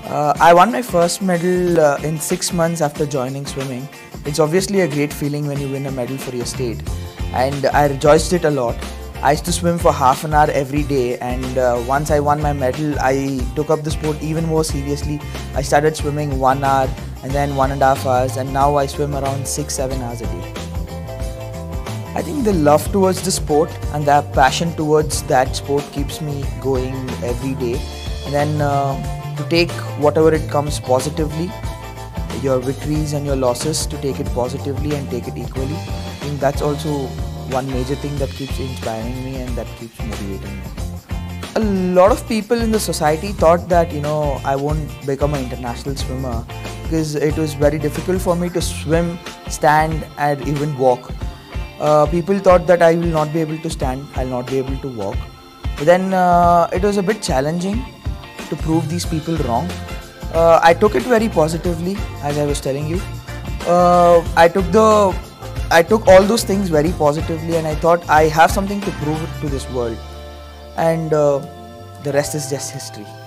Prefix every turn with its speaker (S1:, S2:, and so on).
S1: I won my first medal in 6 months after joining swimming. It's obviously a great feeling when you win a medal for your state, and I rejoiced it a lot. I used to swim for half an hour every day, and once I won my medal, I took up the sport even more seriously. I started swimming 1 hour and then 1.5 hours, and now I swim around 6-7 hours a day. I think the love towards the sport and the passion towards that sport keeps me going every day. And then to take whatever it comes positively, your victories and your losses, to take it positively and take it equally. I think that's also one major thing that keeps inspiring me and that keeps motivating me. A lot of people in the society thought that I won't become an international swimmer because it was very difficult for me to swim, stand and even walk. People thought that I will not be able to stand, I'll not be able to walk. But then it was a bit challenging to prove these people wrong. I took it very positively, as I was telling you. I took all those things very positively, and I thought I have something to prove to this world. And the rest is just history.